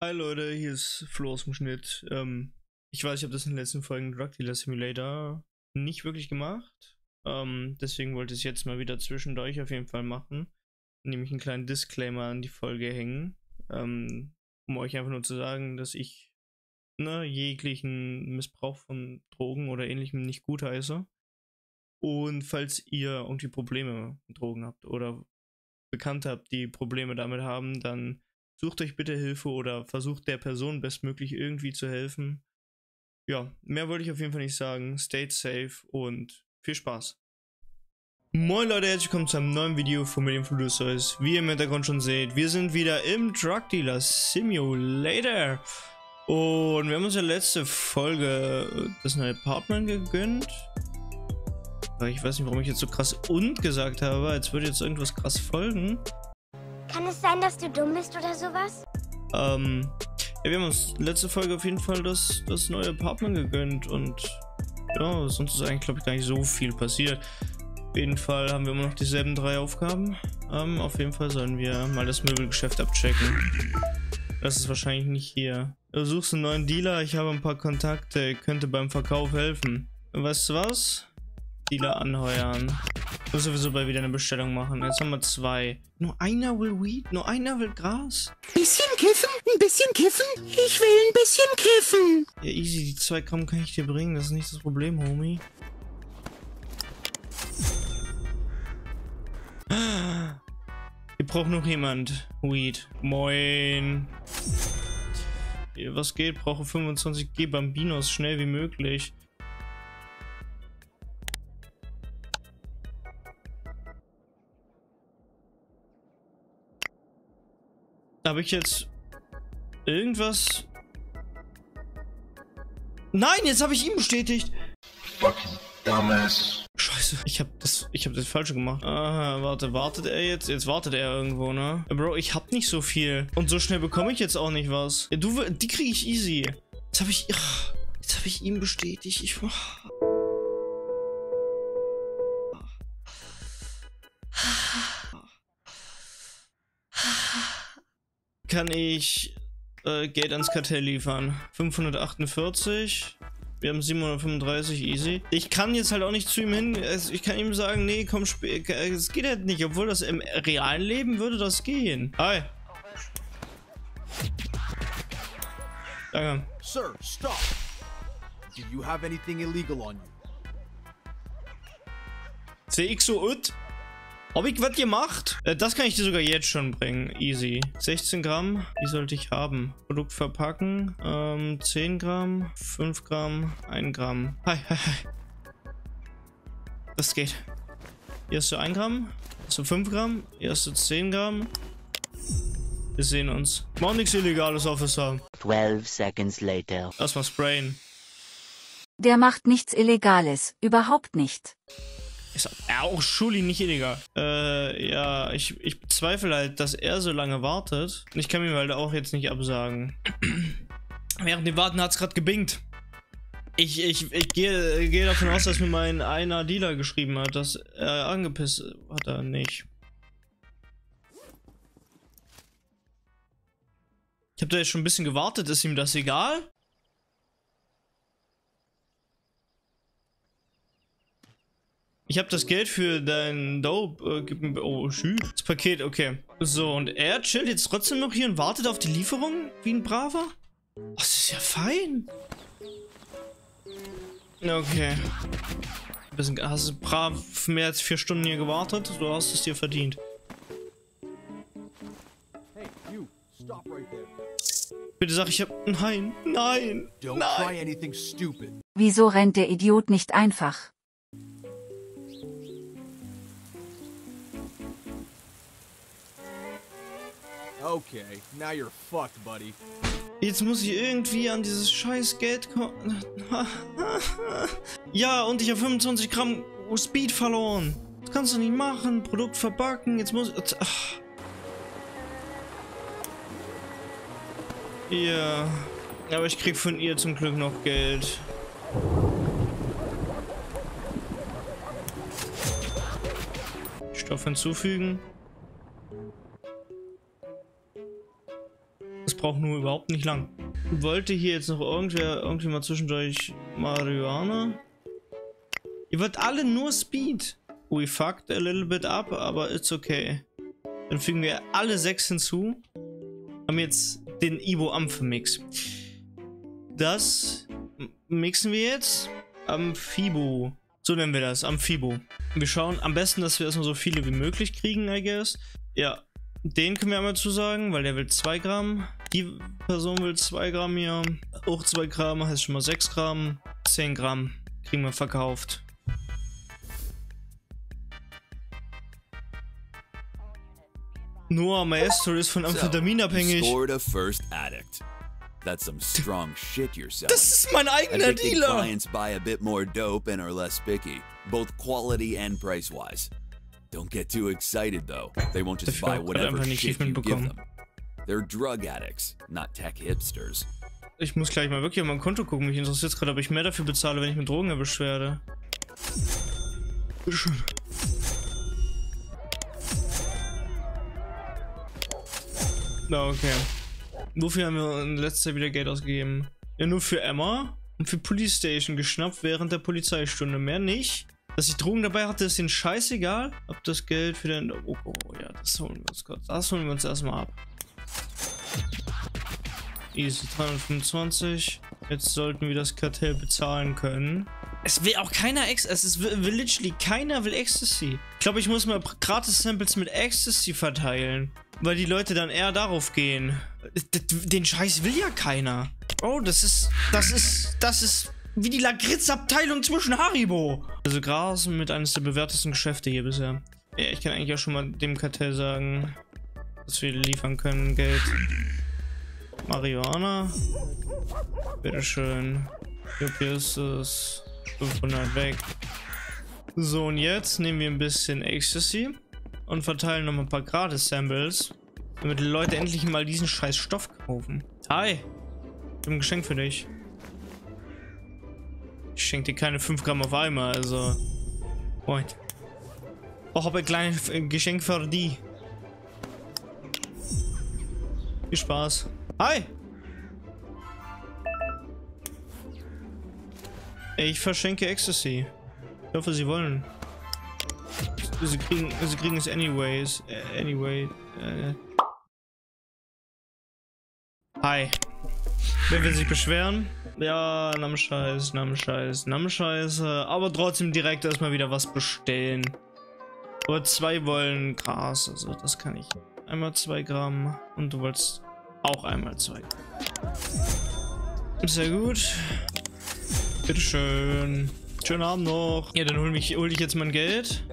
Hi Leute, hier ist Flo aus dem Schnitt. Ich weiß, ich habe das in den letzten Folgen Drug Dealer Simulator nicht wirklich gemacht. Deswegen wollte ich es jetzt mal wieder zwischendurch auf jeden Fall machen. Nämlich einen kleinen Disclaimer an die Folge hängen. Um euch einfach nur zu sagen, dass ich jeglichen Missbrauch von Drogen oder ähnlichem nicht gutheiße. Und falls ihr irgendwie Probleme mit Drogen habt oder Bekannte habt, die Probleme damit haben, dann sucht euch bitte Hilfe oder versucht der Person bestmöglich irgendwie zu helfen. Ja, mehr wollte ich auf jeden Fall nicht sagen. Stay safe und viel Spaß. Moin Leute, herzlich willkommen zu einem neuen Video von Medienfludusois. Wie ihr im Hintergrund schon seht, wir sind wieder im Drug Dealer Simulator. Und wir haben uns in der letzten Folge das neue Apartment gegönnt. Ich weiß nicht, warum ich jetzt so krass und gesagt habe, als würde jetzt irgendwas krass folgen. Kann es sein, dass du dumm bist oder sowas? Ja, wir haben uns letzte Folge auf jeden Fall das neue Apartment gegönnt und ja, sonst ist eigentlich, glaube ich, gar nicht so viel passiert. Auf jeden Fall haben wir immer noch dieselben 3 Aufgaben. Auf jeden Fall sollen wir mal das Möbelgeschäft abchecken. Das ist wahrscheinlich nicht hier. Du suchst einen neuen Dealer, ich habe ein paar Kontakte, könnte beim Verkauf helfen. Weißt du was? Dealer anheuern. Ich muss sowieso bald wieder eine Bestellung machen. Jetzt haben wir 2. Nur einer will Weed? Nur einer will Gras? Bisschen kiffen? Ein bisschen kiffen? Ich will ein bisschen kiffen. Ja, easy. Die 2 Gramm kann ich dir bringen. Das ist nicht das Problem, Homie. Hier braucht noch jemand Weed. Moin. Hier, was geht? Brauche 25G Bambinos schnell wie möglich. Habe ich jetzt irgendwas? Nein, jetzt habe ich ihn bestätigt. Fucking dumbass. Scheiße, ich habe das Falsche gemacht. Aha, wartet er jetzt? Jetzt wartet er irgendwo, ne? Bro, ich hab nicht so viel. Und so schnell bekomme ich jetzt auch nicht was. Ja, die kriege ich easy. Jetzt habe ich ihn bestätigt. Kann ich Geld ans Kartell liefern. 548. Wir haben 735, easy. Ich kann jetzt halt auch nicht zu ihm hin. Ich kann ihm sagen, nee, komm, es geht halt nicht. Obwohl das im realen Leben würde das gehen. Hi. Danke. Sir, stop. Do you have anything illegal on you? CXO UT? Hab ich was gemacht? Das kann ich dir sogar jetzt schon bringen. Easy. 16 Gramm. Die sollte ich haben. Produkt verpacken. 10 Gramm. 5 Gramm. 1 Gramm. Hi, hi, hi. Das geht. Hier hast du 1 Gramm. Hier hast du 5 Gramm. Hier hast du 10 Gramm. Wir sehen uns. Mach nichts Illegales, Officer. 12 seconds later. Lass mal sprayen. Der macht nichts Illegales. Überhaupt nicht. Ist auch Schuli nicht illegal. Ja, ich bezweifle halt, dass er so lange wartet. Und ich kann mir halt auch jetzt nicht absagen. Während dem Warten hat es gerade gebingt. Ich gehe davon aus, dass mir mein einer Dealer geschrieben hat, dass er angepisst hat. Er nicht. Ich habe da jetzt schon ein bisschen gewartet. Ist ihm das egal? Ich habe das Geld für dein Dope. Gib mir. Oh, schön. Das Paket, okay. So, und er chillt jetzt trotzdem noch hier und wartet auf die Lieferung? Wie ein Braver? Oh, das ist ja fein. Okay. Hast du brav mehr als 4 Stunden hier gewartet? Du hast es dir verdient. Hey, you, stop right there. Bitte sag, ich hab. Nein, nein, Don't nein. try anything stupid. Wieso rennt der Idiot nicht einfach? Okay, now you're fucked, buddy. Jetzt muss ich irgendwie an dieses scheiß Geld kommen. Ja, und ich habe 25 Gramm Speed verloren. Das kannst du nicht machen. Produkt verpacken. Jetzt muss ich. Ja. Aber ich krieg von ihr zum Glück noch Geld. Stoff hinzufügen. brauche nur überhaupt nicht lang. Wollte hier jetzt noch irgendwie mal zwischendurch Marihuana? Ihr wollt alle nur Speed. We fucked a little bit up, aber it's okay. Dann fügen wir alle 6 hinzu. Haben jetzt den Ibo-Amphe-Mix. Das mixen wir jetzt. Amphibo. So nennen wir das. Amphibo. Wir schauen am besten, dass wir erstmal so viele wie möglich kriegen, I guess. Ja, den können wir einmal zusagen, weil der will 2 Gramm. Die Person will 2 Gramm hier. Auch 2 Gramm, heißt schon mal 6 Gramm. 10 Gramm kriegen wir verkauft. Noah Maestro ist von Amphetamin abhängig. That's some strong shit you're selling. Das ist mein eigener Dealer. Clients buy a bit more dope and are less picky, both quality and price-wise. Don't get too excited though. They won't just buy whatever shit you give them. They're drug addicts, not tech hipsters. Ich muss gleich mal wirklich auf mein Konto gucken. Mich interessiert gerade, ob ich mehr dafür bezahle, wenn ich mit Drogen erwischt werde. Bitteschön. Na, okay. Wofür haben wir in letzter Zeit wieder Geld ausgegeben? Ja, nur für Emma und für Police Station geschnappt während der Polizeistunde. Mehr nicht. Dass ich Drogen dabei hatte, ist denen scheißegal. Ob das Geld für den... Oh, ja, das holen wir uns kurz. Das holen wir uns erstmal ab. Easy, 325. Jetzt sollten wir das Kartell bezahlen können. Es will auch keiner will literally keiner will Ecstasy. Ich glaube, ich muss mal Gratis-Samples mit Ecstasy verteilen. Weil die Leute dann eher darauf gehen. Den Scheiß will ja keiner. Oh, das ist wie die Lakritz-Abteilung zwischen Haribo. Also Gras mit eines der bewährtesten Geschäfte hier bisher. Ja, ich kann eigentlich auch schon mal dem Kartell sagen, dass wir liefern können. Geld. Marihuana. Bitteschön. Hier ist es. 500 weg. So, und jetzt nehmen wir ein bisschen Ecstasy und verteilen noch mal ein paar Gratis-Samples, damit die Leute endlich mal diesen scheiß Stoff kaufen. Hi, ich habe ein Geschenk für dich. Ich schenke dir keine 5 Gramm auf einmal, also... Freund. Auch habe ein kleines Geschenk für die. Viel Spaß. Hi! Ich verschenke Ecstasy. Ich hoffe, Sie wollen. Sie kriegen es anyways. Hi. Wer will sich beschweren? Ja, Namscheiß. Aber trotzdem direkt erstmal wieder was bestellen. Aber 2 wollen Gras, also das kann ich. Einmal 2 Gramm und du wolltest auch einmal 2 Gramm. Sehr gut. Bitteschön. Schönen Abend noch. Ja, dann hol ich jetzt mein Geld.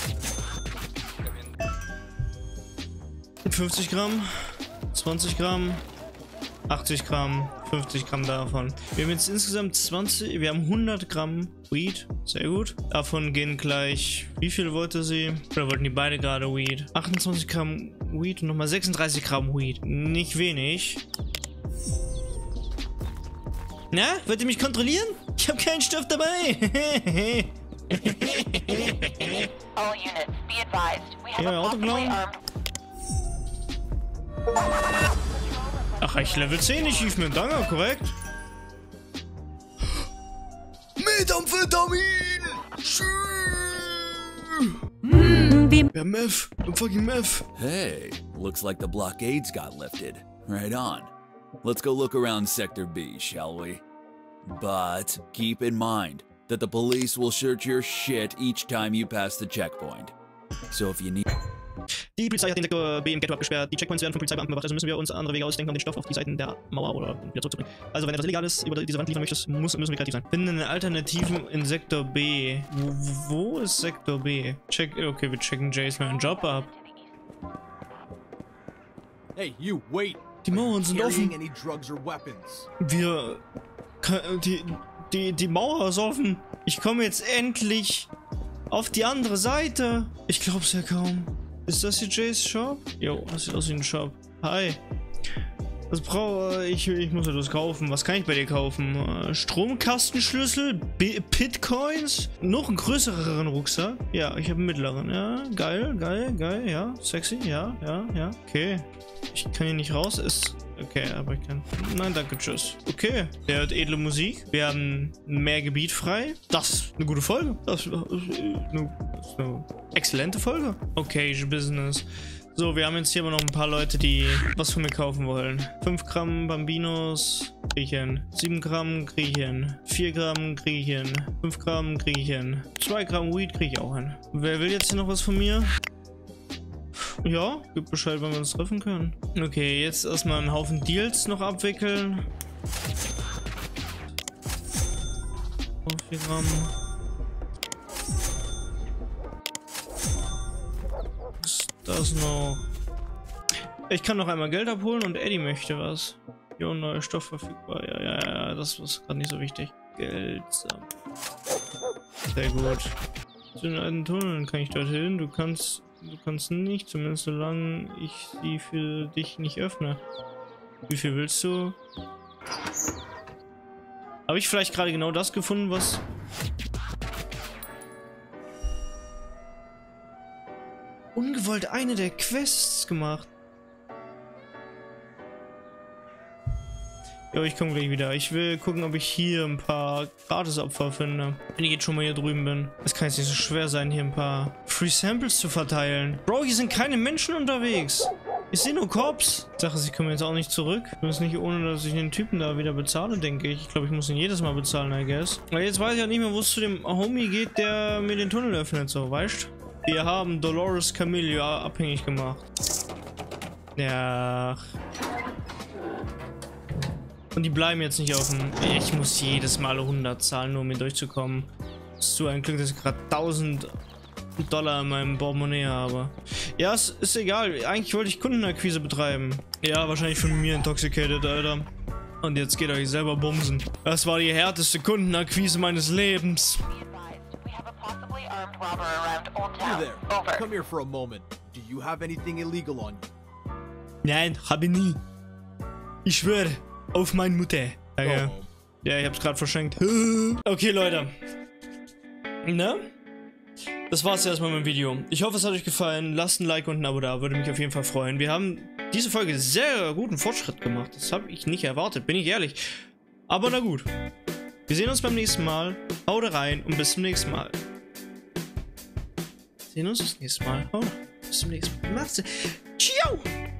50 Gramm, 20 Gramm, 80 Gramm, 50 Gramm davon. Wir haben jetzt insgesamt 100 Gramm Weed. Sehr gut. Davon gehen gleich, wie viel wollte sie? Oder wollten die beide gerade Weed? 28 Gramm Weed und nochmal 36 Gramm Weed. Nicht wenig. Na, wollt ihr mich kontrollieren? Ich habe keinen Stoff dabei. All units, be advised. We have Ja, a possibly Autoklauen. armed... Ach, ich Level 10, ich hief mir einen Danger, korrekt? Methamphetamin! Ja, Meth. Fucking Meth. Hey, looks like the blockades got lifted. Right on. Let's go look around Sector B, shall we? But keep in mind that the police will search your shit each time you pass the checkpoint. So if you need... Die Polizei hat den Sektor B im Ghetto abgesperrt. Die Checkpoints werden von Polizeibeamten überwacht, also müssen wir uns andere Wege ausdenken, um den Stoff auf die Seiten der Mauer oder wieder zurückzubringen. Also wenn etwas Illegales über diese Wand liefern möchtest, müssen wir kreativ sein. Finde eine Alternative in Sektor B. Wo ist Sektor B? Okay, wir checken Jace mal einen Job ab. Hey, you, wait. Die Mauern sind offen. Any drugs or weapons? Die Mauer ist offen. Ich komme jetzt endlich auf die andere Seite. Ich glaub's ja kaum. Ist das hier Jays Shop? Jo, das sieht aus wie ein Shop. Hi. Was brauche ich? Ich muss etwas kaufen. Was kann ich bei dir kaufen? Stromkastenschlüssel? Bitcoins? Noch einen größeren Rucksack? Ja, ich habe einen mittleren. Ja, geil, ja. Sexy, ja. Okay. Ich kann hier nicht raus. Okay, aber ich kann... Nein, danke, tschüss. Okay, der hört edle Musik. Wir haben mehr Gebiet frei. Das ist eine gute Folge. Das ist eine exzellente Folge. Okay, Business. So, wir haben jetzt hier aber noch ein paar Leute, die was von mir kaufen wollen. 5 Gramm Bambinos kriege ich hin. 7 Gramm kriege ich hin. 4 Gramm kriege ich hin. 5 Gramm kriege ich hin. 2 Gramm Weed kriege ich auch hin. Wer will jetzt hier noch was von mir? Ja, gib Bescheid, wenn wir uns treffen können. Okay, jetzt erstmal einen Haufen Deals noch abwickeln. 4 Gramm. Das noch. Ich kann noch einmal Geld abholen und Eddie möchte was. Jo, neuer Stoff verfügbar. Ja, das ist gerade nicht so wichtig. Geld. Sehr gut. Zu den alten Tunneln kann ich dorthin. Du kannst nicht, zumindest solange ich sie für dich nicht öffne. Wie viel willst du? Habe ich vielleicht gerade genau das gefunden, was... Ungewollt eine der Quests gemacht. Jo, ich komme gleich wieder. Ich will gucken, ob ich hier ein paar Gratisopfer finde. Wenn ich jetzt schon mal hier drüben bin. Es kann jetzt nicht so schwer sein, hier ein paar Free Samples zu verteilen. Bro, hier sind keine Menschen unterwegs. Ich sehe nur Cops. Ich sage, sie kommen jetzt auch nicht zurück. Das ist nicht ohne, dass ich den Typen da wieder bezahle, denke ich. Ich glaube, ich muss ihn jedes Mal bezahlen, I guess. Aber jetzt weiß ich ja nicht mehr, wo es zu dem Homie geht, der mir den Tunnel öffnet, so, weißt du? Wir haben Dolores Camillo abhängig gemacht. Ja. Und die bleiben jetzt nicht auf dem... Ich muss jedes Mal 100 zahlen, nur um hier durchzukommen. Das ist so ein Glück, dass ich gerade 1000 Dollar in meinem Portemonnaie habe. Ja, es ist egal. Eigentlich wollte ich Kundenakquise betreiben. Ja, wahrscheinlich von mir intoxicated, Alter. Und jetzt geht euch selber bumsen. Das war die härteste Kundenakquise meines Lebens. You there. Come here for a moment. Do you have anything illegal on you? Nein, habe nie. Ich schwöre. Auf meine Mutter. Danke. Ja, ich hab's gerade verschenkt. Okay, Leute. Ne? Das war's erstmal mit dem Video. Ich hoffe, es hat euch gefallen. Lasst ein Like und ein Abo da. Würde mich auf jeden Fall freuen. Wir haben diese Folge sehr guten Fortschritt gemacht. Das habe ich nicht erwartet, bin ich ehrlich. Aber na gut. Wir sehen uns beim nächsten Mal. Haut rein und bis zum nächsten Mal. Wir sehen uns das nächste Mal. Bis zum nächsten Mal. Macht's. Ciao!